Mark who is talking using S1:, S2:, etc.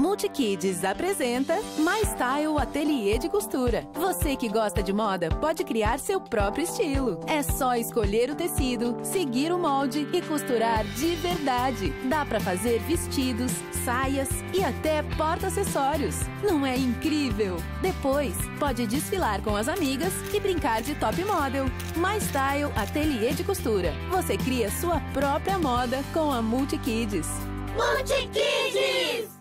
S1: Multikids apresenta My Style Ateliê de Costura. Você que gosta de moda pode criar seu próprio estilo. É só escolher o tecido, seguir o molde e costurar de verdade. Dá pra fazer vestidos, saias e até porta-acessórios. Não é incrível? Depois, pode desfilar com as amigas e brincar de top model. My Style Ateliê de Costura. Você cria sua própria moda com a Multikids.
S2: Multikids!